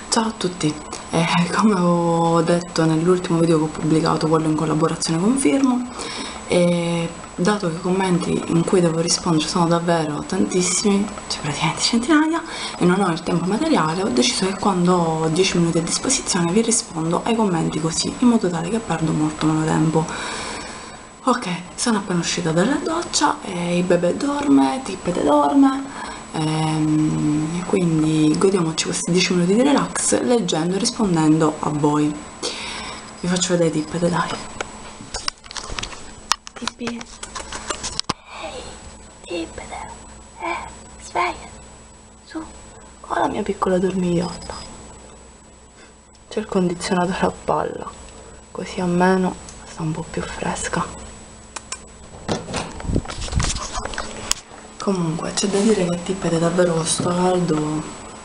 Ciao a tutti, come ho detto nell'ultimo video che ho pubblicato, quello in collaborazione con Firmo, dato che i commenti in cui devo rispondere sono davvero tantissimi, cioè praticamente centinaia, e non ho il tempo materiale, ho deciso che quando ho 10 minuti a disposizione vi rispondo ai commenti così, in modo tale che perdo molto meno tempo. Ok, sono appena uscita dalla doccia, il bebè dorme, Tippete dorme, e quindi godiamoci questi 10 minuti di relax leggendo e rispondendo a voi. Vi faccio vedere Tippete, dai. Tippi, ehi, Tippete, sveglia, su, con la mia piccola dormigliotta. C'è il condizionatore a palla, così almeno sta un po' più fresca. Comunque c'è da dire che Tippete davvero con sto caldo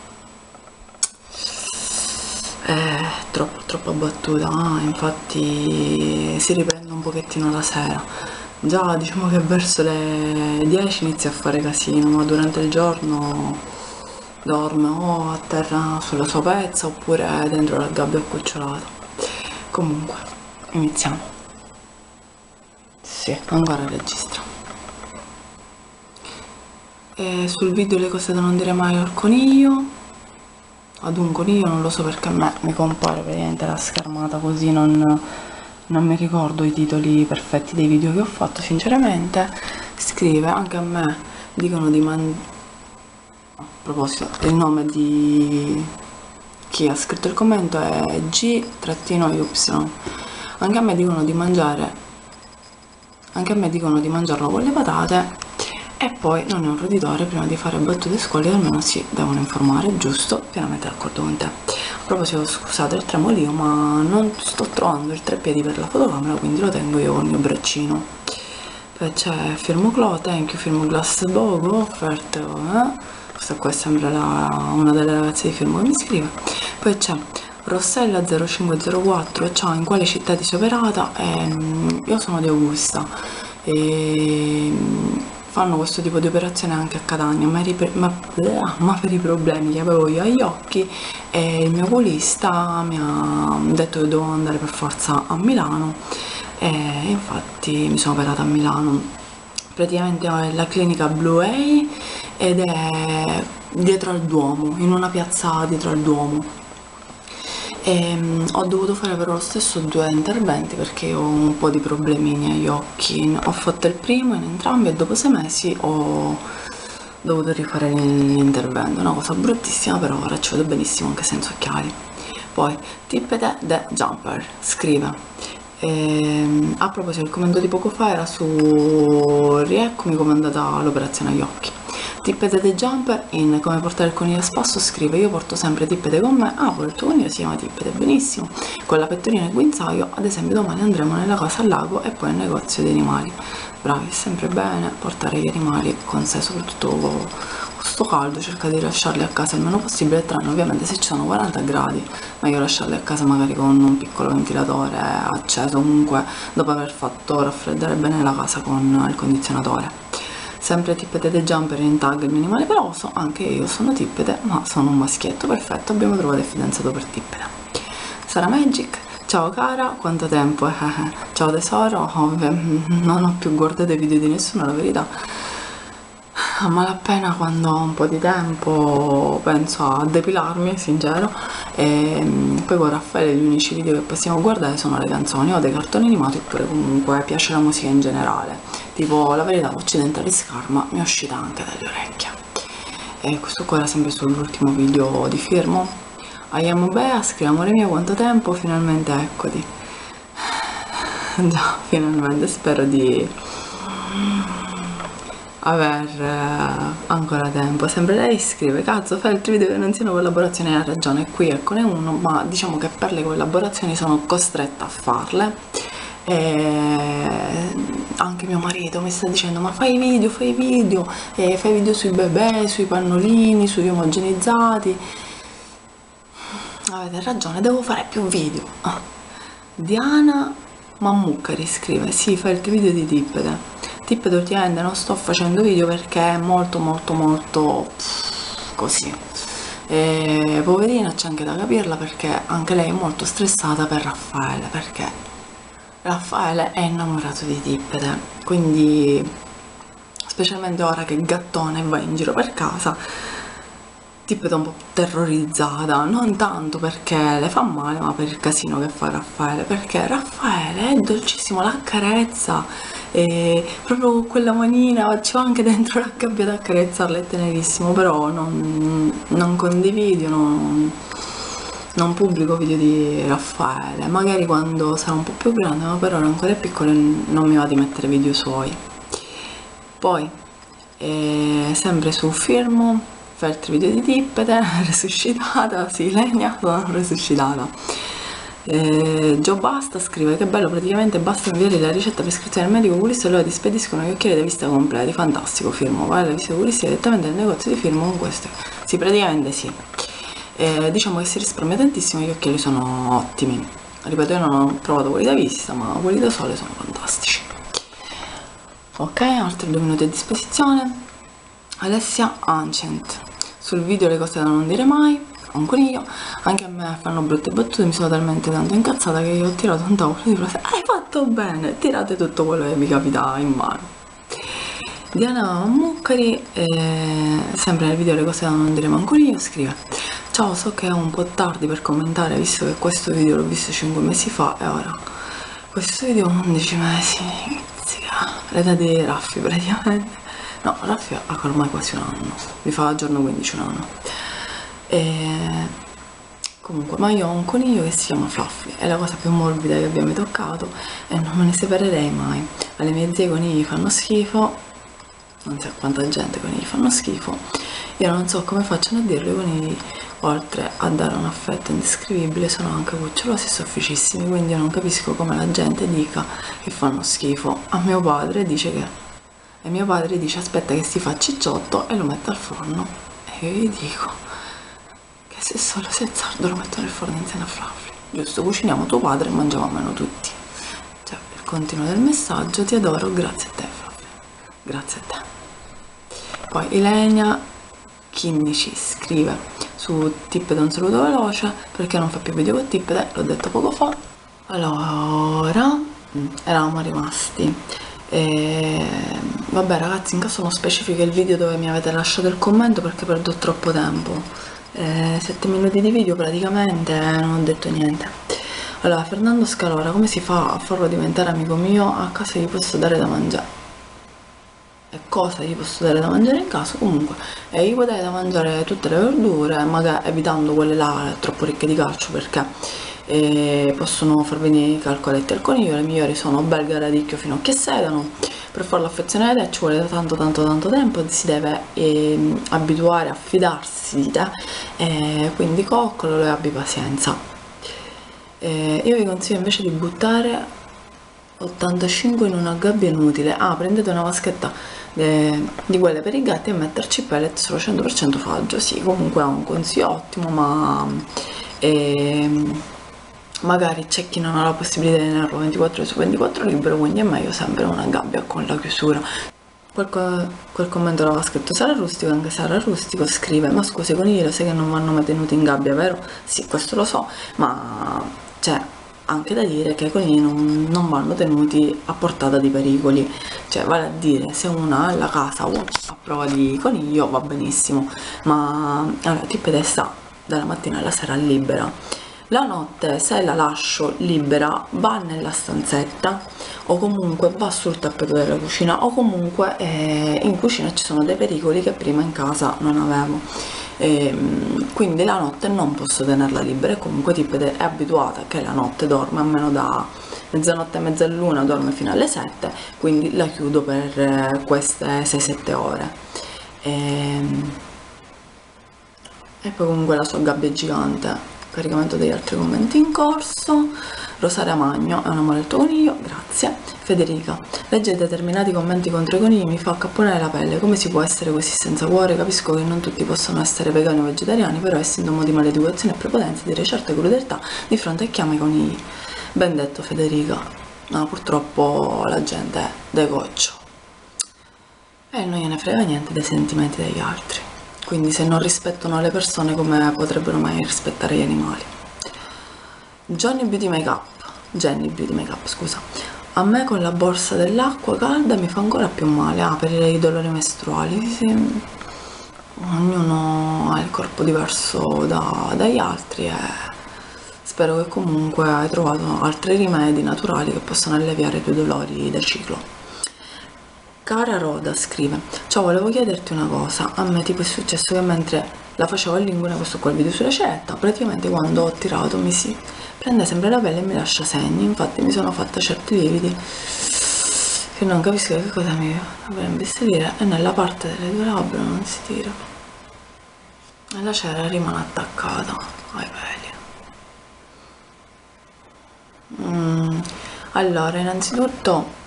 è troppo abbattuta, infatti si riprende un pochettino la sera. Già diciamo che verso le 10 inizia a fare casino, ma durante il giorno dorme o a terra sulla sua pezza oppure dentro la gabbia accucciolata. Comunque, iniziamo. Sì, ancora registra. E sul video le cose da non dire mai al coniglio, ad un coniglio, non lo so perché a me mi compare praticamente la schermata così, non mi ricordo i titoli perfetti dei video che ho fatto sinceramente. Scrive, anche a me dicono di mangiare, a proposito, il nome di chi ha scritto il commento è G-Y, anche a me dicono di mangiarlo con le patate. E poi non è un roditore, prima di fare battute squallide almeno si devono informare, giusto? Pienamente d'accordo con te. A proposito, scusate il tremolio, ma non sto trovando il treppiedi per la fotocamera, quindi lo tengo io con il mio braccino. Poi c'è Firmoclo, thank you Firmoglass Bogo, offerte, questa qua sembra una delle ragazze di Firmo che mi scrive. Poi c'è Rossella 0504, ciao, in quale città ti sei operata? Io sono di Augusta e fanno questo tipo di operazione anche a Catania, ma per i problemi che avevo io agli occhi, e il mio oculista mi ha detto che dovevo andare per forza a Milano, e infatti mi sono operata a Milano. Praticamente è la clinica Blue A ed è dietro al Duomo, in una piazza dietro al Duomo. Ho dovuto fare però lo stesso 2 interventi perché ho un po' di problemini agli occhi. Ho fatto il primo in entrambi e dopo 6 mesi ho dovuto rifare l'intervento, una cosa bruttissima, però ora ci vedo benissimo anche senza occhiali. Poi Tippete the Jumper scrive, a proposito il commento di poco fa era su rieccomi come è andata l'operazione agli occhi. Tippete the Jumper in come portare il coniglio a spasso scrive, io porto sempre Tippete con me, poi il tuo coniglio si chiama Tippete, benissimo, con la pettorina e il guinzaglio, ad esempio domani andremo nella casa al lago e poi al negozio di animali. Bravi, è sempre bene portare gli animali con sé, soprattutto con sto caldo, cerca di lasciarli a casa il meno possibile, tranne ovviamente se ci sono 40 gradi, meglio lasciarli a casa magari con un piccolo ventilatore acceso, comunque dopo aver fatto raffreddare bene la casa con il condizionatore. Sempre Tippete the Jumper in tag il mio animale peloso, anche io sono Tippete, ma sono un maschietto, perfetto, abbiamo trovato il fidanzato per Tippete. Sara Magic, ciao cara, quanto tempo, ciao tesoro, non ho più guardato i video di nessuno, la verità, a malapena quando ho un po' di tempo penso a depilarmi, sincero, e poi con Raffaele gli unici video che possiamo guardare sono le canzoni o dei cartoni animati, oppure comunque piace la musica in generale, tipo la verità Occidentalis Karma mi è uscita anche dalle orecchie. E questo qua era sempre sull'ultimo video di Firmo. Aiamo Bea, scriviamo le mie, quanto tempo, finalmente eccoti. Già, finalmente, spero di aver ancora tempo. Sempre lei scrive, cazzo, fai altri video che non siano collaborazioni, ha ragione, qui eccone uno, ma diciamo che per le collaborazioni sono costretta a farle. E anche mio marito mi sta dicendo, ma fai video, fai video sui bebè, sui pannolini, sugli omogenizzati. Avete ragione, devo fare più video. Diana Mammucari scrive, sì, fai il video di Tippete. Tippete ultimamente non sto facendo video perché è molto così, E poverina, c'è anche da capirla, perché anche lei è molto stressata per Raffaele, perché Raffaele è innamorato di Tippete, quindi specialmente ora che Gattone va in giro per casa, Tippete è un po' terrorizzata, non tanto perché le fa male, ma per il casino che fa Raffaele, perché Raffaele è dolcissimo, la accarezza, e proprio quella manina, ci va anche dentro la gabbia ad accarezzarla, è tenerissimo, però non condivido, non pubblico video di Raffaele, magari quando sarà un po' più grande, ma per ora ancora è piccolo e non mi va di mettere video suoi. Poi, sempre su Firmo, fa altri video di Tippete, resuscitata, sì, Legna, sono resuscitata. Gio Basta scrive: che bello, praticamente basta inviare la ricetta prescrizione al medico oculista e loro ti spediscono gli occhiali da vista completi. Fantastico. Firmo, vai alla visita oculistica direttamente nel negozio di Firmo con questo. Sì, praticamente sì. Diciamo che si risparmia tantissimo, gli occhiali sono ottimi. Ripeto, io non ho provato quelli da vista, ma quelli da sole sono fantastici. Ok, altri 2 minuti a disposizione. Alessia Ancient, sul video le cose da non dire mai, un coniglio. Anche a me fanno brutte battute, mi sono talmente tanto incazzata che io ho tirato un tavolo di frase. Hai fatto bene, tirate tutto quello che vi capita in mano. Diana Muccari, sempre nel video le cose da non dire manco io, scrive: ciao, so che è un po' tardi per commentare visto che questo video l'ho visto 5 mesi fa e ora questo video 11 mesi, l'età di Raffi praticamente. No, Raffi ha ormai quasi un anno, mi fa a giorno 15 un anno. Comunque, ma io ho un coniglio che si chiama Fluffy, è la cosa più morbida che abbia mai toccato e non me ne separerei mai. Alle mie zie i conigli fanno schifo, non so quanta gente i conigli fanno schifo, io non so come facciano a dirlo, i conigli oltre a dare un affetto indescrivibile sono anche cucciolosi e sofficissimi, quindi io non capisco come la gente dica che fanno schifo. A mio padre dice che e mio padre dice aspetta che si fa cicciotto e lo mette al forno, e io gli dico che se solo sei sardo lo metto nel forno insieme a Fluffy, giusto, cuciniamo tuo padre e mangiamo meno tutti. Cioè, il continuo del messaggio: ti adoro, grazie a te Fluffy, grazie a te. Poi Ilenia Chinnici scrive su Tippete un saluto veloce perché non fa più video con Tippete, l'ho detto poco fa. Allora, eravamo rimasti. Vabbè ragazzi, in caso non specifico il video dove mi avete lasciato il commento perché perdo troppo tempo. 7 minuti di video praticamente, non ho detto niente. Allora, Fernando Scalora: come si fa a farlo diventare amico mio? A casa gli posso dare da mangiare. E cosa gli posso dare da mangiare in casa? Comunque, gli puoi dare da mangiare tutte le verdure, magari evitando quelle là troppo ricche di calcio, perché possono far venire i calcoletti al coniglio. Le migliori sono belga, radicchio, finocchio e sedano. Per farlo affezionare a te ci vuole tanto tempo, si deve abituare a fidarsi di te, quindi coccolo e abbi pazienza. Io vi consiglio invece di buttare 85 in una gabbia inutile. Prendete una vaschetta di quelle per i gatti e metterci pellet solo 100% faggio. Sì, comunque è un consiglio ottimo, ma magari c'è chi non ha la possibilità di tenerlo 24 ore su 24 libero, quindi è meglio sempre una gabbia con la chiusura. Quel commento l'aveva scritto Sara Rustico, anche Sara Rustico scrive: ma scusi, i conigli lo sai che non vanno mai tenuti in gabbia, vero? Sì, questo lo so, ma c'è anche da dire che i conigli non vanno tenuti a portata di pericoli, cioè vale a dire, se uno ha la casa a prova di coniglio va benissimo, ma allora Tippete sta dalla mattina alla sera libera. La notte, se la lascio libera, va nella stanzetta o comunque va sul tappeto della cucina, o comunque in cucina ci sono dei pericoli che prima in casa non avevo, quindi la notte non posso tenerla libera. E comunque Tippete è abituata che la notte dorme almeno da mezzanotte e mezzaluna, dorme fino alle 7, quindi la chiudo per queste 6-7 ore. E poi comunque la sua gabbia è gigante. Caricamento degli altri commenti in corso. Rosaria Magno: è un amore il tuo coniglio, grazie. Federica: leggere determinati commenti contro i conigli mi fa accapponare la pelle, come si può essere così senza cuore? Capisco che non tutti possono essere vegani o vegetariani, però è sintomo di maleducazione e prepotenza dire certe crudeltà di fronte a chi ama i conigli. Ben detto Federica, no, purtroppo la gente è degoccio e non gliene frega niente dei sentimenti degli altri. quindi se non rispettano le persone come potrebbero mai rispettare gli animali. Jenny Beauty Makeup, scusa. A me con la borsa dell'acqua calda mi fa ancora più male, per i dolori mestruali, sì. Ognuno ha il corpo diverso dagli altri e spero che comunque hai trovato altri rimedi naturali che possano alleviare i tuoi dolori da ciclo. Cara Roda scrive: ciao, volevo chiederti una cosa. A me tipo è successo che mentre la facevo all'inguine, questo qua il video sulla ceretta, praticamente quando ho tirato mi si prende sempre la pelle e mi lascia segni. Infatti mi sono fatta certi lividi che non capisco che cosa mi dovrei imbestialire, e nella parte delle due labbra non si tira e la cera rimane attaccata ai peli. Allora, innanzitutto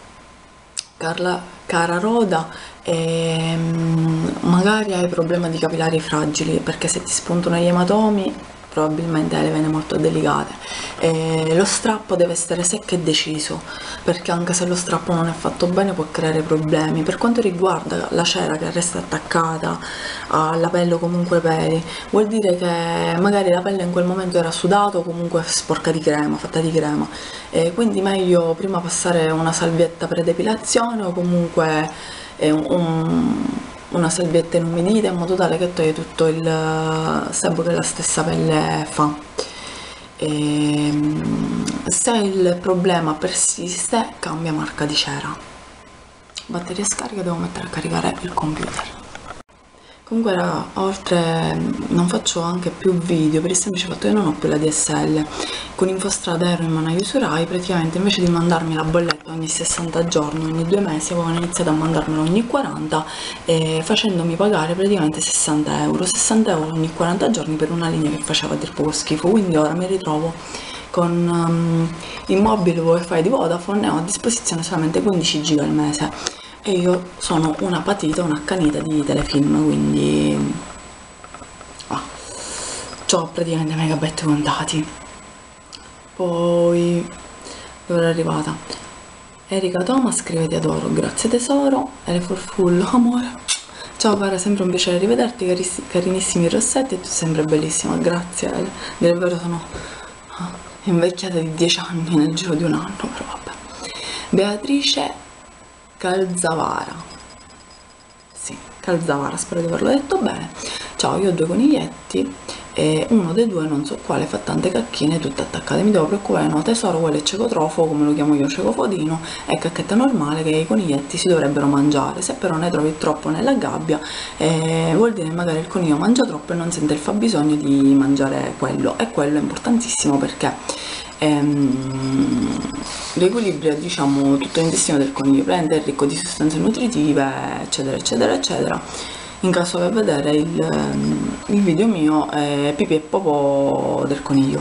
cara Roda, magari hai problema di capillari fragili, perché se ti spuntano gli ematomi probabilmente hai le vene molto delicate. Lo strappo deve essere secco e deciso, perché anche se lo strappo non è fatto bene può creare problemi. Per quanto riguarda la cera che resta attaccata alla pelle o comunque ai peli, vuol dire che magari la pelle in quel momento era sudata o comunque sporca di crema, fatta di crema, quindi meglio prima passare una salvietta pre-depilazione o comunque una salvietta inumidita, in modo tale che toglie tutto il sebo che la stessa pelle fa. Se il problema persiste, cambia marca di cera. Batteria scarica, devo mettere a caricare il computer. Comunque raga, oltre non faccio anche più video per il semplice fatto che non ho più la DSL. Con Infostrada ero in mano agli usurai, praticamente invece di mandarmi la bolletta ogni 60 giorni, ogni 2 mesi, avevano iniziato a mandarmela ogni 40, facendomi pagare praticamente 60 euro ogni 40 giorni per una linea che faceva a dir poco schifo. Quindi ora mi ritrovo con il mobile wifi di Vodafone e ho a disposizione solamente 15 giga al mese. E io sono una patita, un'accanita di telefilm, quindi ho praticamente megabyte contati. Poi dove ero arrivata? Erika Thomas scrive: ti adoro, grazie tesoro. Ele Forfullo, amore, ciao cara, sempre un piacere rivederti, carinissimi rossetti, e tu sempre bellissima, grazie Ele. Dire il vero, sono invecchiata di 10 anni nel giro di un anno, però vabbè. Beatrice Calzavara, sì, Calzavara, spero di averlo detto bene. Ciao, io ho 2 coniglietti e uno dei 2, non so quale, fa tante cacchine tutte attaccate. Mi devo preoccupare? No tesoro, quello è cecotrofo, come lo chiamo io, cecofodino, è cacchetta normale che i coniglietti si dovrebbero mangiare. Se però ne trovi troppo nella gabbia, vuol dire che magari il coniglio mangia troppo e non sente il fabbisogno di mangiare quello, e quello è importantissimo perché l'equilibrio, diciamo, tutto l'intestino del coniglio è ricco di sostanze nutritive, eccetera eccetera eccetera. In caso per vedere il video mio, pipì e popò del coniglio.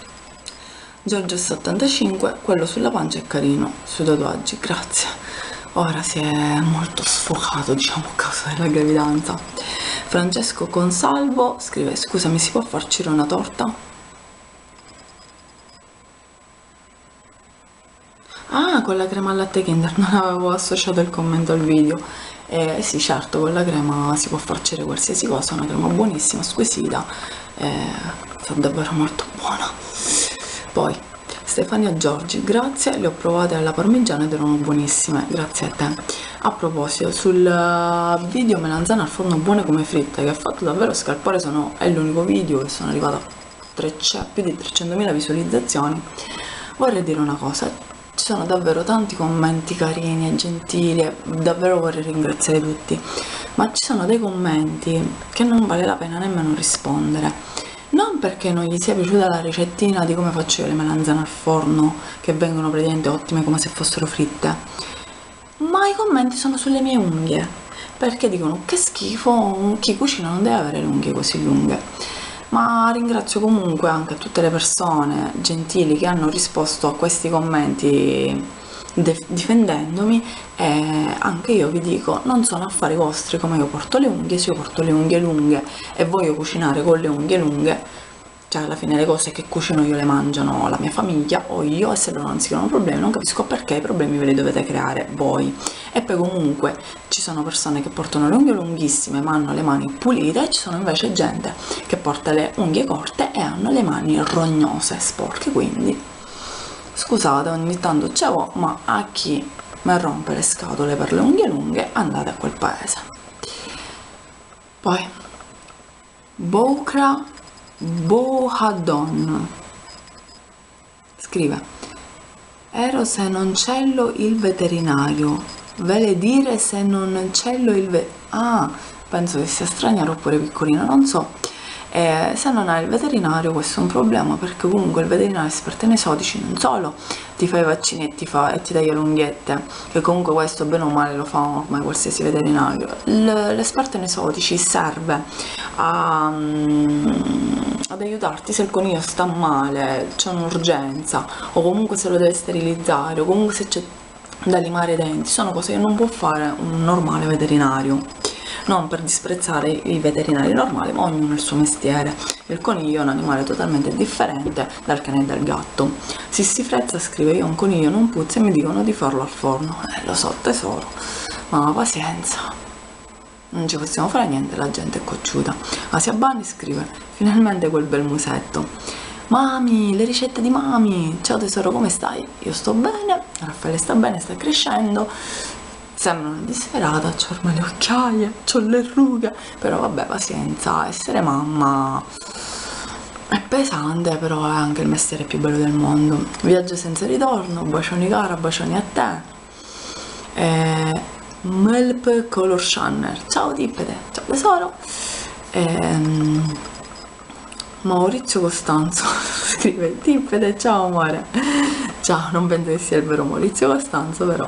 Giorgio85, quello sulla pancia è carino, sui tatuaggi, grazie. Ora si è molto sfocato, diciamo, a causa della gravidanza. Francesco Consalvo scrive: scusami, si può farcire una torta? Ah, con la crema al latte Kinder, non avevo associato il commento al video. Sì, certo, con la crema si può farcire qualsiasi cosa, una crema buonissima, squisita, fa davvero molto buona. Poi, Stefania Giorgi, grazie, le ho provate alla parmigiana ed erano buonissime, grazie a te. A proposito, sul video melanzane al forno buone come fritte, che ha fatto davvero scalpore, è l'unico video che sono arrivato a più di 300.000 visualizzazioni. Vorrei dire una cosa: ci sono davvero tanti commenti carini e gentili e davvero vorrei ringraziare tutti, ma ci sono dei commenti che non vale la pena nemmeno rispondere, non perché non gli sia piaciuta la ricettina di come faccio io le melanzane al forno, che vengono praticamente ottime come se fossero fritte, ma i commenti sono sulle mie unghie, perché dicono che schifo, chi cucina non deve avere le unghie così lunghe. Ma ringrazio comunque anche tutte le persone gentili che hanno risposto a questi commenti difendendomi, e anche io vi dico: non sono affari vostri come io porto le unghie. Se io porto le unghie lunghe e voglio cucinare con le unghie lunghe, cioè alla fine le cose che cucino io le mangiano la mia famiglia o io, e se loro non si creano problemi non capisco perché i problemi ve li dovete creare voi. E poi comunque ci sono persone che portano le unghie lunghissime ma hanno le mani pulite, e ci sono invece gente che porta le unghie corte e hanno le mani rognose, sporche, quindi scusate ogni tanto c'avevo, ma a chi mi rompe le scatole per le unghie lunghe andate a quel paese. Poi Boukra Bohadon scrive: ero se non cello il veterinario, vele dire se non cello il penso che sia straniero oppure piccolino, non so. Se non hai il veterinario questo è un problema, perché comunque il veterinario è esperto in esotici, non solo ti fa i vaccini e ti taglia le unghiette, che comunque questo bene o male lo fa ormai qualsiasi veterinario. L'esperto in esotici serve ad aiutarti se il coniglio sta male, c'è un'urgenza, o comunque se lo deve sterilizzare, o comunque se c'è da limare i denti. Sono cose che non può fare un normale veterinario. Non per disprezzare i veterinari normali, ma ognuno ha il suo mestiere. Il coniglio è un animale totalmente differente dal cane e dal gatto. Si frezza scrive: io un coniglio non puzza e mi dicono di farlo al forno. Lo so tesoro, ma pazienza, non ci possiamo fare niente, la gente è cocciuta. Asia Bani scrive: finalmente quel bel musetto. Mami, le ricette di mami. Ciao tesoro, come stai? Io sto bene, Raffaele sta bene, sta crescendo. Sembra una disperata, c'ho ormai le occhiaie, c'ho le rughe, però vabbè, pazienza, essere mamma è pesante, però è anche il mestiere più bello del mondo. Viaggio senza ritorno, bacioni cara, bacioni a te. Melp Color Shanner, ciao Tippete, ciao tesoro. Maurizio Costanzo scrive: Tippete, ciao amore. Ciao, non penso che sia il vero Maurizio Costanzo, però.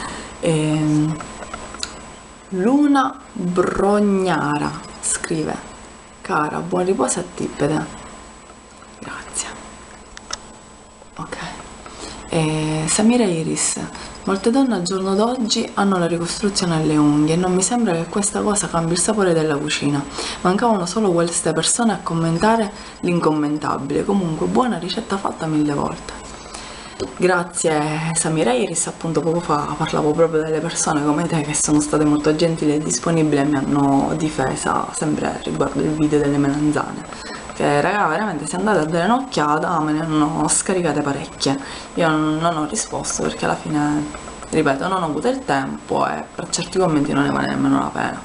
Luna Brognara scrive: cara, buon riposo a Tippete. Grazie. Ok. Samira Iris: molte donne al giorno d'oggi hanno la ricostruzione alle unghie e non mi sembra che questa cosa cambi il sapore della cucina. Mancavano solo queste persone a commentare l'incommentabile. Comunque buona ricetta fatta 1000 volte. Grazie Samira Iris, appunto poco fa parlavo proprio delle persone come te che sono state molto gentili e disponibili e mi hanno difesa sempre riguardo il video delle melanzane, che raga veramente se andate a dare un'occhiata me ne hanno scaricate parecchie. Io non ho risposto perché alla fine, ripeto, non ho avuto il tempo e per certi commenti non ne vale nemmeno la pena.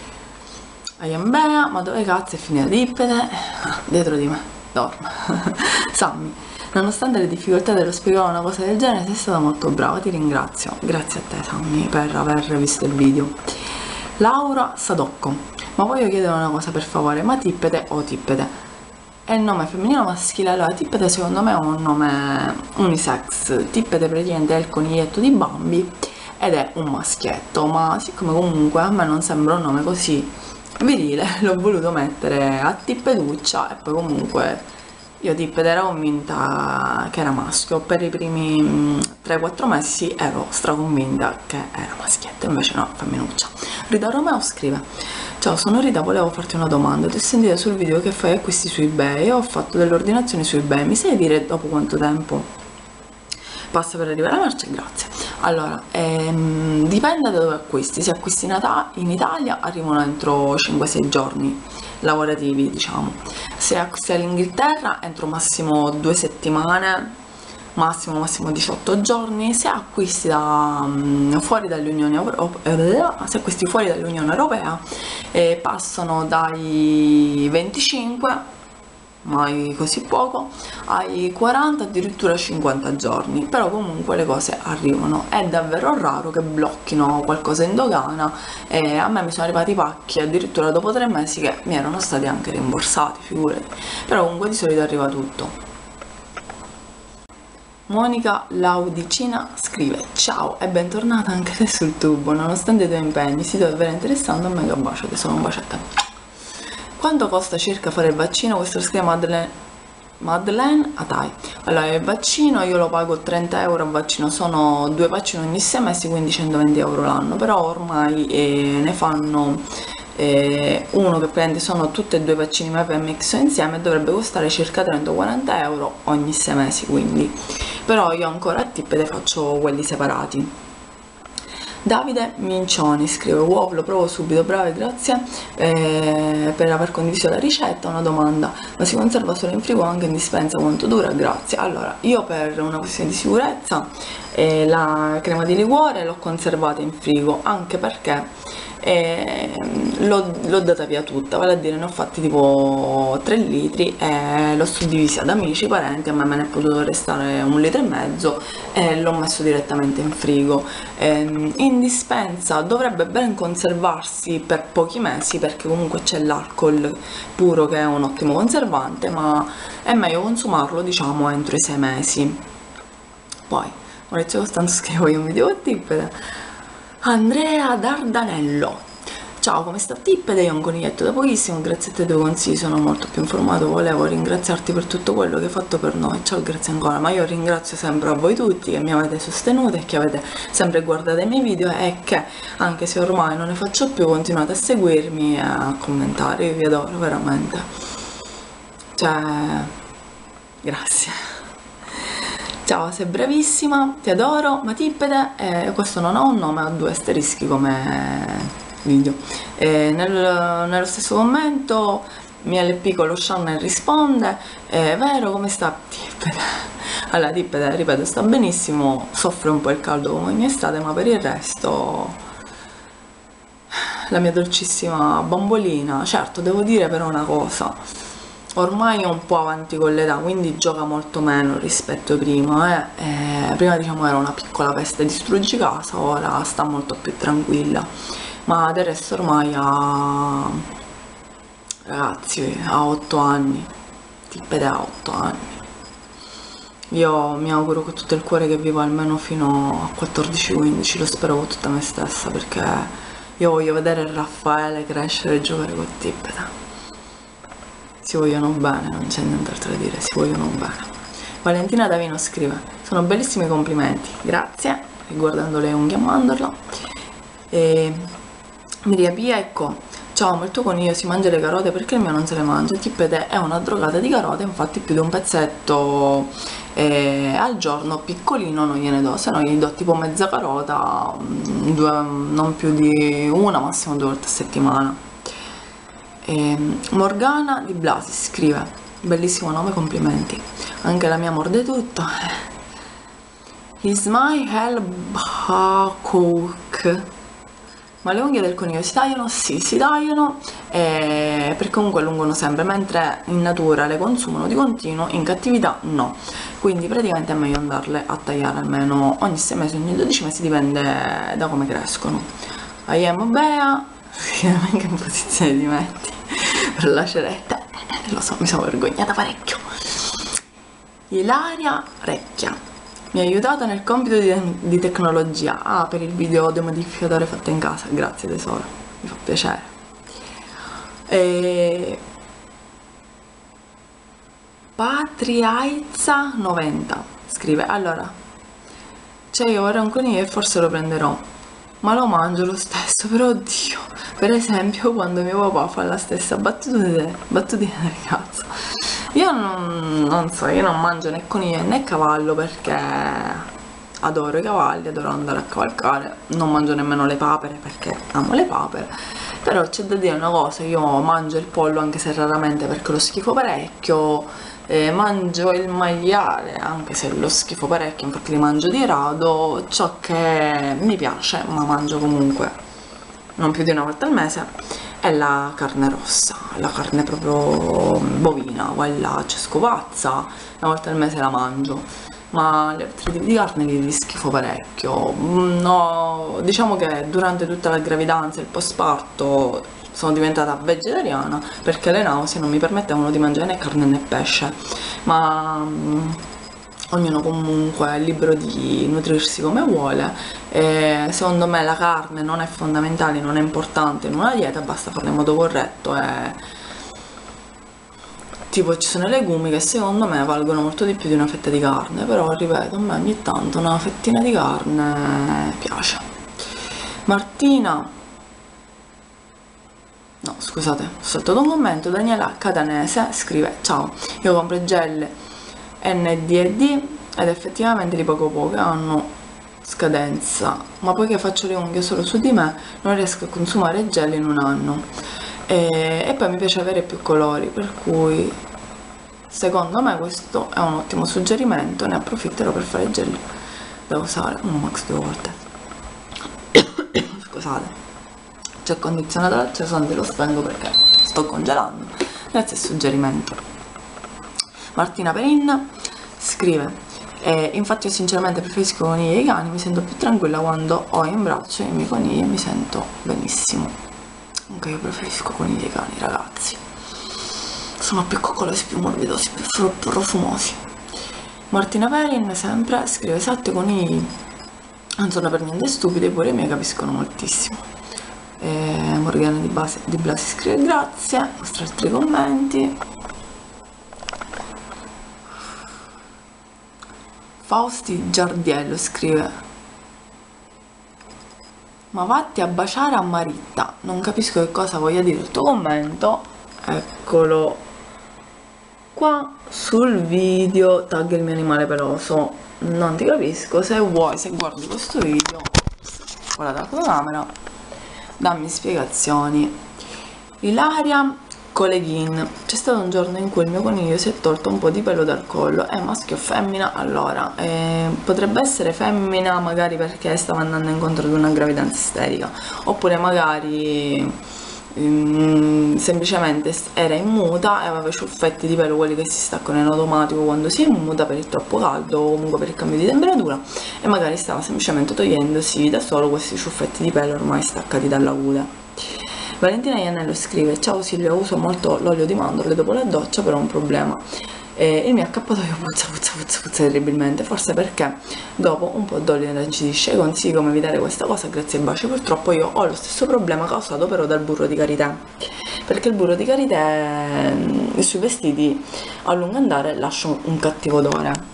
Bea, ma dove cazzo è finita Tippete? Dietro di me, dorme. Sammy: nonostante le difficoltà dello spiegare una cosa del genere sei stata molto brava, ti ringrazio. Grazie a te Sammy per aver visto il video. Laura Sadocco: ma voglio chiedere una cosa per favore, ma Tippete o Tippete è il nome femminile o maschile? Allora, Tippete secondo me è un nome unisex. Tippete praticamente è il coniglietto di Bambi ed è un maschietto, ma siccome comunque a me non sembra un nome così virile l'ho voluto mettere a Tippeduccia, e poi comunque io Tippete ero convinta che era maschio, per i primi 3-4 mesi ero straconvinta che era maschietto, invece no, femminuccia. Rita Romeo scrive: ciao, sono Rita, volevo farti una domanda, ti ho sentito sul video che fai acquisti su eBay e ho fatto delle ordinazioni su eBay, mi sai dire dopo quanto tempo passa per arrivare la merce? Grazie. Allora, dipende da dove acquisti. Se acquisti in Italia arrivano entro 5-6 giorni lavorativi, diciamo. Se acquisti all'Inghilterra entro massimo 2 settimane, massimo 18 giorni. Se acquisti fuori dall'Unione Europea, passano dai 25, mai così poco, ai 40, addirittura 50 giorni, però comunque le cose arrivano. È davvero raro che blocchino qualcosa in dogana, e a me mi sono arrivati pacchi addirittura dopo 3 mesi che mi erano stati anche rimborsati, figurati, però comunque di solito arriva tutto. Monica Laudicina scrive: ciao e bentornata anche te sul tubo, nonostante i tuoi impegni, sito davvero interessante, un mega bacio, che sono un bacio a te. Quanto costa circa fare il vaccino? Questo lo scrive Madeleine Atai. Allora, il vaccino io lo pago 30 euro a vaccino, sono 2 vaccini ogni 6 mesi, quindi 120 euro l'anno, però ormai ne fanno uno che prende, sono tutti e due vaccini MX insieme, dovrebbe costare circa 30-40 euro ogni 6 mesi, quindi però io ancora a Tippede faccio quelli separati. Davide Mincioni scrive: wow, lo provo subito, brave, grazie per aver condiviso la ricetta. Una domanda: ma si conserva solo in frigo, anche in dispensa? Quanto dura? Grazie. Allora, io per una questione di sicurezza la crema di liquore l'ho conservata in frigo, anche perché l'ho data via tutta, vale a dire ne ho fatti tipo 3 litri e l'ho suddivisa ad amici, parenti, a me ne è potuto restare 1,5 litri e l'ho messo direttamente in frigo. In dispensa dovrebbe ben conservarsi per pochi mesi, perché comunque c'è l'alcol puro che è un ottimo conservante, ma è meglio consumarlo diciamo entro i 6 mesi. Poi Maurizio Costanzo scrive: io un video a Tippede. Andrea Dardanello: ciao, come sta Tippede? Io ho un coniglietto da pochissimo, grazie a te dei consigli sono molto più informato, volevo ringraziarti per tutto quello che hai fatto per noi. Ciao, grazie ancora. Ma io ringrazio sempre a voi tutti che mi avete sostenuto e che avete sempre guardato i miei video, e che anche se ormai non ne faccio più continuate a seguirmi e a commentare. Io vi adoro veramente, cioè grazie. Ciao, sei bravissima, ti adoro, ma Tippede, questo non ha un nome, ha 2 asterischi come video. Nello stesso commento MLP con lo Shannon risponde: vero, come sta Tippede? Allora, Tippede, ripeto, sta benissimo, soffre un po' il caldo come ogni estate, ma per il resto la mia dolcissima bambolina. Certo, devo dire però una cosa: ormai è un po' avanti con l'età, quindi gioca molto meno rispetto a prima. Prima diciamo era una piccola peste di struggicasa, ora sta molto più tranquilla, ma del resto ormai ragazzi, ha 8 anni, Tippede ha 8 anni. Io mi auguro con tutto il cuore che viva almeno fino a 14-15, lo spero con tutta me stessa, perché io voglio vedere Raffaele crescere e giocare con Tippede. Si vogliono bene, non c'è nient'altro da dire, si vogliono bene. Valentina Davino scrive: sono bellissimi complimenti, grazie, riguardando le unghie a mandorla. Miria Pia, ecco: ciao, ma il tuo coniglio si mangia le carote, perché il mio non se le mangia? Tippede è una drogata di carote, infatti più di un pezzetto al giorno piccolino non gliene do, se no gli do tipo mezza carota, non più di una, massimo 2 volte a settimana. Morgana Di Blasi scrive: bellissimo nome, complimenti, anche la mia morde tutto. Ismail Bakhouk: ma le unghie del coniglio si tagliano? Sì, si tagliano, perché comunque allungano sempre, mentre in natura le consumano di continuo, in cattività no, quindi praticamente è meglio andarle a tagliare almeno ogni 6 mesi, ogni 12 mesi, dipende da come crescono. I am Bea, anche in posizione di metti per la ceretta, lo so, mi sono vergognata parecchio. Ilaria Recchia: mi ha aiutato nel compito di tecnologia, per il video demodificatore fatto in casa, grazie tesoro, mi fa piacere. Patriaizza 90 scrive: allora, cioè io vorrei un coniglio e forse lo prenderò, ma lo mangio lo stesso, però oddio, per esempio quando mio papà fa la stessa battutina del cazzo, io non so, io non mangio né coniglio né cavallo, perché adoro i cavalli, adoro andare a cavalcare, non mangio nemmeno le papere perché amo le papere, però c'è da dire una cosa: io mangio il pollo, anche se raramente, perché lo schifo parecchio. Mangio il maiale, anche se lo schifo parecchio, infatti li mangio di rado. Ciò che mi piace, ma mangio comunque non più di una volta al mese, è la carne rossa, la carne proprio bovina, quella cescopazza, una volta al mese la mangio, ma gli altri tipi di carne li schifo parecchio. No, diciamo che durante tutta la gravidanza e il postparto sono diventata vegetariana, perché le nausee non mi permettevano di mangiare né carne né pesce, ma ognuno comunque è libero di nutrirsi come vuole, e secondo me la carne non è fondamentale, non è importante in una dieta, basta farla in modo corretto. Tipo, ci sono i legumi che secondo me valgono molto di più di una fetta di carne, però ripeto, a me ogni tanto una fettina di carne piace. Martina scusate, ho saltato un commento. Daniela Catanese scrive: ciao, io compro i gel ND&D ed effettivamente di poco poco hanno scadenza, ma poiché faccio le unghie solo su di me non riesco a consumare gel in un anno, e poi mi piace avere più colori, per cui secondo me questo è un ottimo suggerimento, ne approfitterò per fare gel da usare un max 2 volte. Scusate, c'è il condizionatore acceso, anzi lo spengo perché sto congelando. Grazie al suggerimento. Martina Perin scrive: infatti io sinceramente preferisco conigli ai cani, mi sento più tranquilla quando ho in braccio i miei conigli e mi sento benissimo. Anche io preferisco conigli ai cani, ragazzi, sono più coccolosi, più morbidosi, più profumosi. Martina Perin sempre scrive: esatto, i conigli non sono per niente stupidi, pure i miei capiscono moltissimo. Morgana di Blasi scrive: grazie. Mostra altri commenti. Fausti Giardiello scrive: ma vatti a baciare a Maritta. Non capisco che cosa voglia dire il tuo commento. Eccolo qua sul video, tag il mio animale peloso. Non ti capisco, se vuoi, se guardi questo video, guarda la fotocamera, dammi spiegazioni. Ilaria Coleghin: c'è stato un giorno in cui il mio coniglio si è tolto un po' di pelo dal collo, è maschio o femmina? Allora, potrebbe essere femmina magari perché stava andando incontro ad una gravidanza isterica, oppure magari semplicemente era in muta e aveva i ciuffetti di pelo, quelli che si staccano in automatico quando si è in muta per il troppo caldo o comunque per il cambio di temperatura, e magari stava semplicemente togliendosi da solo questi ciuffetti di pelo ormai staccati dalla cute. Valentina Iannello scrive: ciao Silvia, uso molto l'olio di mandorle dopo la doccia, però ho un problema. Il mio accappatoio puzza terribilmente, forse perché dopo un po' d'olio irrigisce. Consigli come evitare questa cosa? Grazie ai baci. Purtroppo io ho lo stesso problema causato però dal burro di karité, perché il burro di karité sui vestiti a lungo andare lascia un cattivo odore.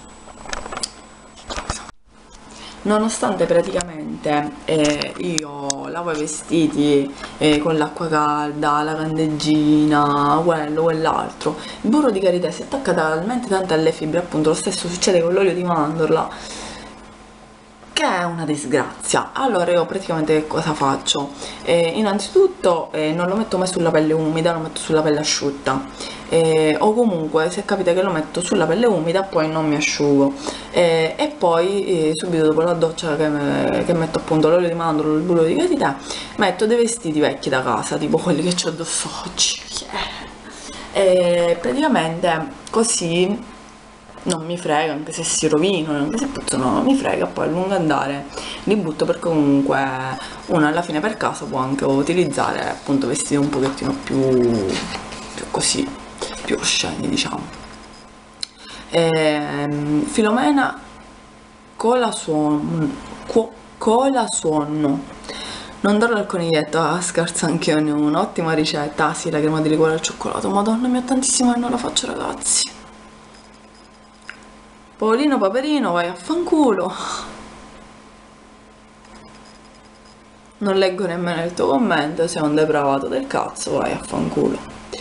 Nonostante praticamente io lavo i vestiti con l'acqua calda, la candeggina, quello, quell'altro, il burro di karité si attacca talmente tanto alle fibre, appunto lo stesso succede con l'olio di mandorla, che è una disgrazia. Allora io praticamente che cosa faccio? Innanzitutto non lo metto mai sulla pelle umida, lo metto sulla pelle asciutta, o comunque se capita che lo metto sulla pelle umida poi non mi asciugo, e poi subito dopo la doccia che metto appunto l'olio di mandorlo, il burro di karité, metto dei vestiti vecchi da casa, tipo quelli che ho addosso oggi, e praticamente così non mi frega, anche se si rovinano, anche se puzzano, non mi frega, poi a lungo andare li butto, perché comunque uno alla fine per caso può anche utilizzare appunto vestiti un pochettino più così, più osceni, diciamo. Filomena Colasuonno: non darlo al coniglietto, scherzo, anche io ne ho un'ottima ricetta. Ah sì, la crema di liquore al cioccolato, madonna mia, tantissimo che non la faccio, ragazzi. Paolino Paperino, vai a fanculo. Non leggo nemmeno il tuo commento, sei un depravato del cazzo, vai a fanculo.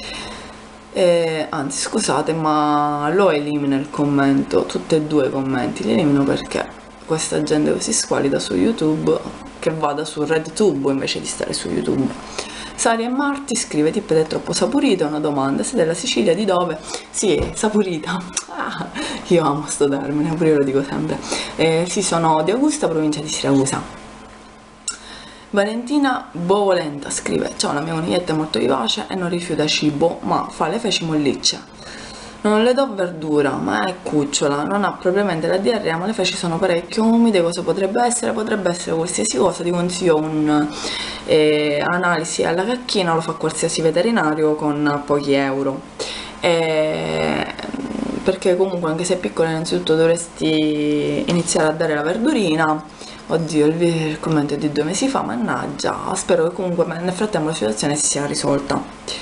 Anzi, scusate, ma lo elimino il commento, tutti e due i commenti li elimino, perché questa gente così squalida su YouTube che vada su RedTube invece di stare su YouTube. Sari e Marti scrive: tippe è troppo saporito, una domanda, sei della Sicilia, di dove? Sì, saporita. Ah, io amo sto termine, pure io lo dico sempre. Sì, sono di Augusta, provincia di Siracusa. Valentina Bovolenta scrive: ciao, la mia coniglietta è molto vivace e non rifiuta cibo, ma fa le feci mollicce. Non le do verdura, ma è cucciola, non ha propriamente la diarrea, ma le feci sono parecchio umide. Cosa potrebbe essere? Potrebbe essere qualsiasi cosa. Ti consiglio un'analisi alla cacchina, lo fa qualsiasi veterinario con pochi euro. Perché comunque, anche se è piccola, innanzitutto dovresti iniziare a dare la verdurina. Oddio, il commento è di 2 mesi fa, mannaggia. Spero che comunque nel frattempo la situazione si sia risolta.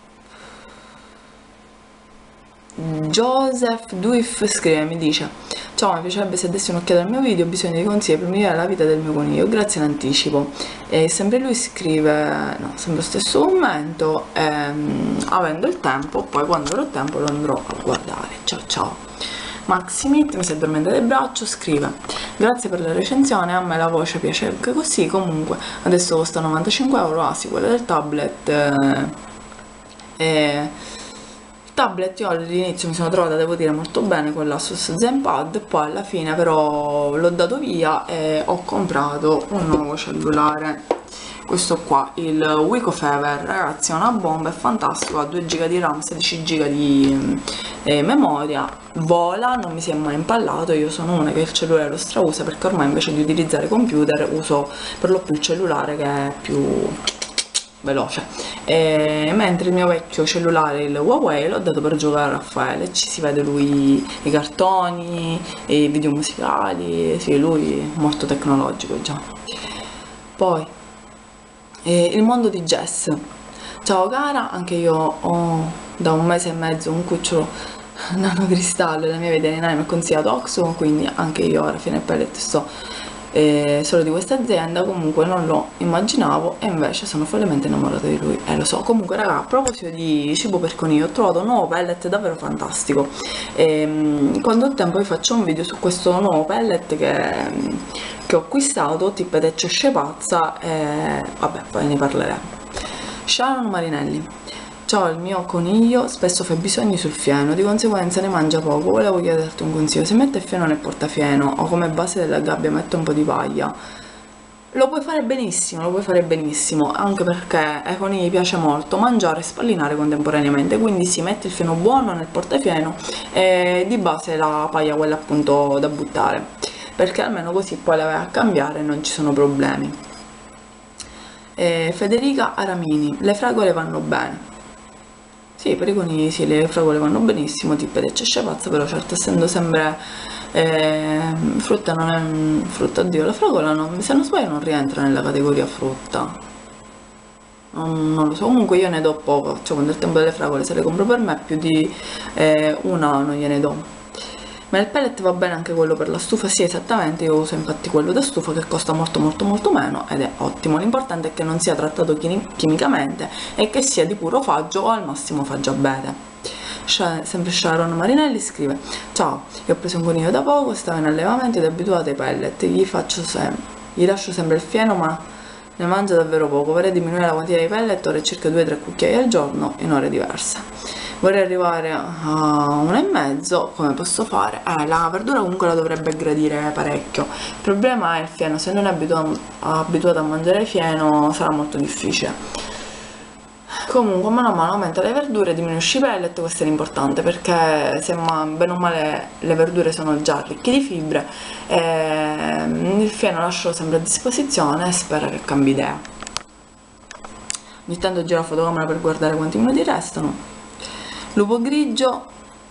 Joseph Duif scrive, mi dice: ciao, mi piacerebbe se dessi un'occhiata al mio video, ho bisogno di consigli per migliorare la vita del mio coniglio, grazie in anticipo. E sempre lui scrive, no, sempre lo stesso commento, avendo il tempo, poi quando avrò tempo lo andrò a guardare. Ciao ciao. Maximit mi si addormenta del braccio, scrive: grazie per la recensione, a me la voce piace anche così, comunque adesso costa 95 euro. Ah sì, quella del tablet. Il tablet io all'inizio mi sono trovata, devo dire, molto bene con l'Asus ZenPad, poi alla fine però l'ho dato via e ho comprato un nuovo cellulare. Questo qua, il Wiko Fever, ragazzi, è una bomba, è fantastico, ha 2 GB di RAM, 16 GB di memoria, vola, non mi si è mai impallato. Io sono una che il cellulare lo strausa, perché ormai invece di utilizzare computer uso per lo più il cellulare, che è più veloce. Mentre il mio vecchio cellulare, il Huawei, l'ho dato per giocare a Raffaele, ci si vede lui, i cartoni, i video musicali, sì, lui è molto tecnologico già. Poi il mondo di Jess. Ciao cara, anche io ho da 1 mese e mezzo un cucciolo nanocristallo, la mia veterinaria mi ha consigliato Oxo, quindi anche io alla fine pellet sto solo di questa azienda. Comunque non lo immaginavo e invece sono follemente innamorata di lui, lo so. Comunque raga, a proposito di cibo per coniglio, ho trovato un nuovo pellet davvero fantastico, quando ho tempo vi faccio un video su questo nuovo pellet che ho acquistato, tippeteccio scepazza, e vabbè, poi ne parleremo. Sharon Marinelli: ciao, il mio coniglio spesso fa bisogni sul fieno, di conseguenza ne mangia poco. Volevo chiederti un consiglio: se mette il fieno nel portafieno o come base della gabbia mette un po' di paglia, lo puoi fare benissimo, anche perché ai conigli piace molto mangiare e spallinare contemporaneamente, quindi si mette il fieno buono nel portafieno e di base la paglia, quella appunto da buttare, perché almeno così poi la vai a cambiare e non ci sono problemi. Federica Aramini: le fragole vanno bene. Sì, per i conigli sì, le fragole vanno benissimo, tipo c'è scepazza, però certo, essendo sempre frutta, non è frutta, oddio, la fragola non, se non sbaglio non rientra nella categoria frutta, non lo so. Comunque io ne do poco, cioè quando è il tempo delle fragole, se le compro per me, più di una non gliene do. Ma il pellet va bene anche quello per la stufa? Sì, esattamente, io uso infatti quello da stufa, che costa molto meno ed è ottimo. L'importante è che non sia trattato chimicamente e che sia di puro faggio o al massimo faggio abete. Sempre Sharon Marinelli scrive: ciao, io ho preso un coniglio da poco, stavo in allevamento ed è abituato ai pellet, gli lascio sempre il fieno, ma ne mangia davvero poco. Vorrei diminuire la quantità di pellet, ora circa 2-3 cucchiai al giorno in ore diverse. Vorrei arrivare a 1,5, come posso fare? La verdura comunque la dovrebbe gradire parecchio. Il problema è il fieno, se non è abituato a mangiare fieno sarà molto difficile. Comunque mano a mano aumenta le verdure, diminuisci i pellet, questo è l'importante, perché se bene o male le verdure sono già ricche di fibre, il fieno lascio sempre a disposizione e spero che cambi idea. Ogni tanto giro la fotocamera per guardare quanti minuti restano. Lupo Grigio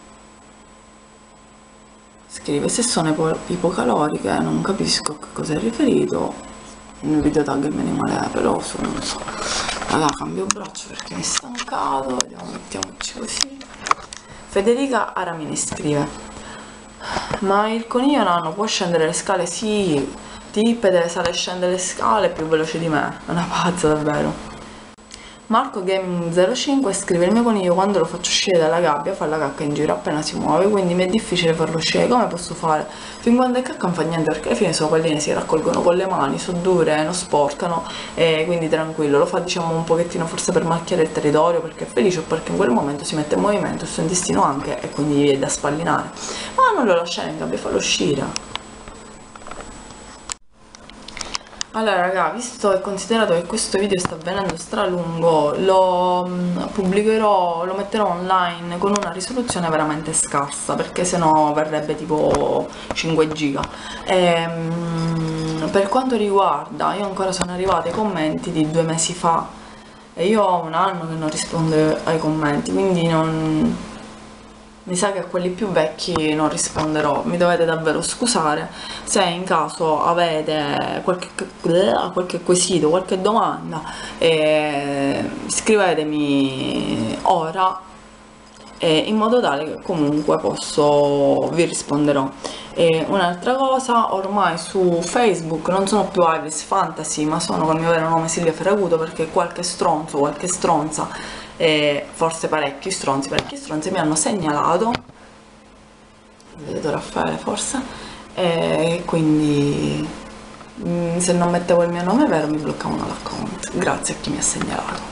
scrive: se sono ipocaloriche non capisco a che cosa è riferito, nel video tag il mio animale è peloso, non so. Allora cambio braccio perché mi è stancato, vediamo, mettiamoci così. Federica Aramini scrive: ma il coniglio nano può scendere le scale? Sì, tippete, sale e scende le scale più veloce di me, è una pazza davvero. Marco Gaming 05 scrive: il mio coniglio quando lo faccio uscire dalla gabbia fa la cacca in giro appena si muove, quindi mi è difficile farlo uscire. Come posso fare? Fin quando è cacca non fa niente, perché alla fine sono palline, si raccolgono con le mani, sono dure, non sporcano, e quindi tranquillo. Lo fa diciamo un pochettino forse per macchiare il territorio, perché è felice, o perché in quel momento si mette in movimento il suo intestino anche e quindi è da spallinare, ma non lo lasciare in gabbia, fallo uscire. Allora raga, visto e considerato che questo video sta avvenendo stralungo, lo pubblicherò, lo metterò online con una risoluzione veramente scarsa, perché sennò verrebbe tipo 5 giga. Per quanto riguarda, io ancora sono arrivata ai commenti di 2 mesi fa e io ho un anno che non rispondo ai commenti, quindi non... Mi sa che a quelli più vecchi non risponderò, mi dovete davvero scusare. Se in caso avete qualche quesito, qualche domanda, scrivetemi ora, in modo tale che comunque vi risponderò. E un'altra cosa, ormai su Facebook non sono più Iris Fantasy, ma sono col mio vero nome Silvia Ferraguto, perché qualche stronzo, qualche stronza, forse parecchi stronzi mi hanno segnalato, vedo Raffaele forse, e quindi se non mettevo il mio nome vero mi bloccavano l'account, grazie a chi mi ha segnalato.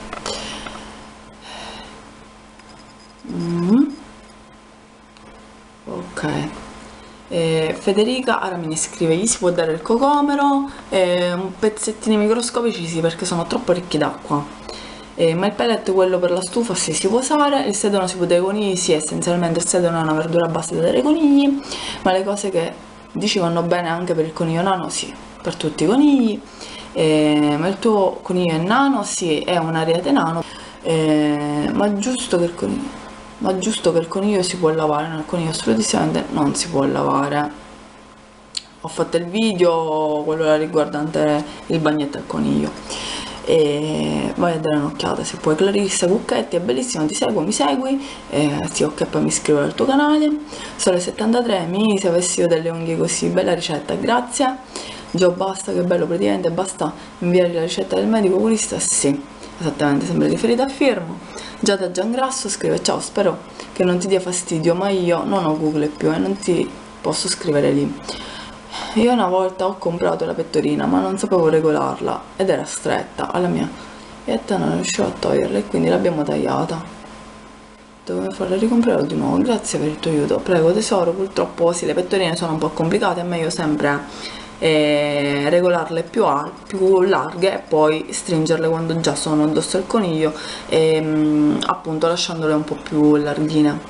Ok. Federica Aramini scrive: gli si può dare il cocomero, un pezzettini microscopici sì, perché sono troppo ricchi d'acqua, ma il pellet, quello per la stufa, sì, si può usare. Il sedano si può dare ai conigli, sì, essenzialmente il sedano è una verdura bassa da dare ai conigli, ma le cose che dici vanno bene anche per il coniglio nano, sì, per tutti i conigli. Ma il tuo coniglio è nano? Sì, è un ariete nano, ma giusto che il coniglio si può lavare, no, il coniglio assolutamente non si può lavare. Ho fatto il video, quello là riguardante il bagnetto al coniglio, e vai a dare un'occhiata se puoi. Clarissa Cucchetti è bellissimo, ti seguo, mi segui, sì, ok, poi mi iscrivo al tuo canale. Sole 73, mi se avessi io delle unghie così, bella ricetta, grazie. Gio, basta, che bello, praticamente basta inviare la ricetta del medico oculista, sì, esattamente, sembra riferita a Firmo. Giada Giangrasso scrive: ciao, spero che non ti dia fastidio, ma io non ho Google più e non ti posso scrivere lì. Io una volta ho comprato la pettorina, ma non sapevo regolarla ed era stretta alla mia e non riuscivo a toglierla e quindi l'abbiamo tagliata. Devo farla ricomprare di nuovo. Grazie per il tuo aiuto. Prego tesoro. Purtroppo sì, le pettorine sono un po' complicate, è meglio sempre regolarle più larghe e poi stringerle quando già sono addosso al coniglio, e appunto lasciandole un po' più larghine.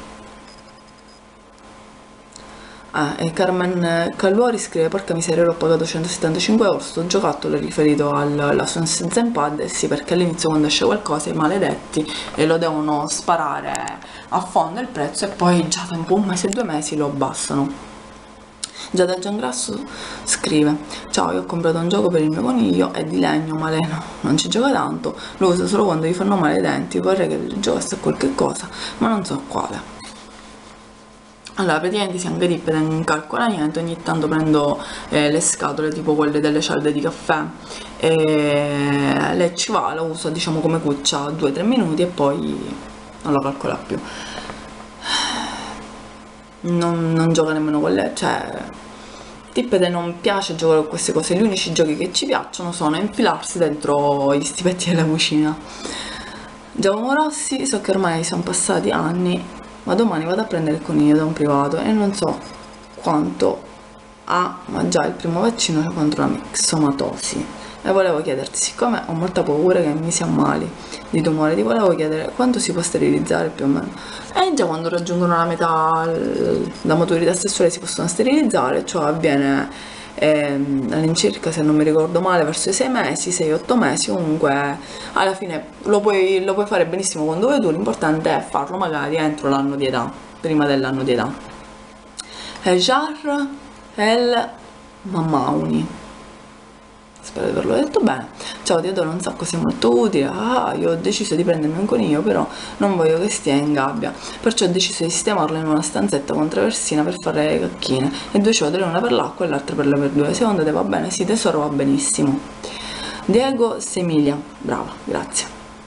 E Carmen Calluori scrive: porca miseria, l'ho pagato 175 euro, sto giocattolo, è riferito alla Sense Zenpad. Sì, perché all'inizio quando esce qualcosa i maledetti lo devono sparare a fondo il prezzo e poi già dopo un mese, 2 mesi lo abbassano. Giada Giangrasso scrive: ciao, io ho comprato un gioco per il mio coniglio, è di legno, ma lei non ci gioca tanto, lo usa solo quando gli fanno male i denti, vorrei che giocasse a qualche cosa, ma non so quale. Allora, praticamente si anche ripete, non calcola niente, ogni tanto prendo le scatole tipo quelle delle cialde di caffè, e lei ci va, la usa diciamo come cuccia 2-3 minuti e poi non la calcola più. Non gioca nemmeno con lei, cioè Tippede non piace giocare con queste cose, gli unici giochi che ci piacciono sono infilarsi dentro gli stipetti della cucina. Giacomo Rossi, so che ormai sono passati anni, ma domani vado a prendere il coniglio da un privato e non so quanto ha, ma già il primo vaccino contro la mixomatosi. E volevo chiederti, siccome ho molta paura che mi si ammali di tumore, ti volevo chiedere quanto si può sterilizzare più o meno. E già quando raggiungono la metà, la maturità sessuale, si possono sterilizzare, cioè avviene all'incirca, se non mi ricordo male, verso i 6 mesi, 6-8 mesi, comunque alla fine lo puoi fare benissimo quando vuoi tu, l'importante è farlo magari entro l'anno di età, prima dell'anno di età. Jar El Mamauni, spero di averlo detto bene. Ciao, ti adoro un sacco, sei molto utile. Io ho deciso di prendermi un coniglio, però non voglio che stia in gabbia, perciò ho deciso di sistemarlo in una stanzetta con traversina per fare le cacchine e 2 ciotole, una per l'acqua e l'altra per le verdure. Secondo te va bene? Sì tesoro, va benissimo. Diego Semilia, brava, grazie.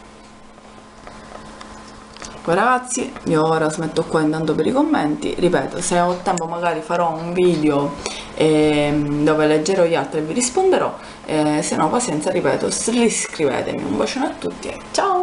Poi ragazzi, io ora smetto qua intanto per i commenti. Ripeto, se ho tempo magari farò un video dove leggerò gli altri e vi risponderò, se no pazienza, ripeto, riscrivetemi. Un bacione a tutti e ciao!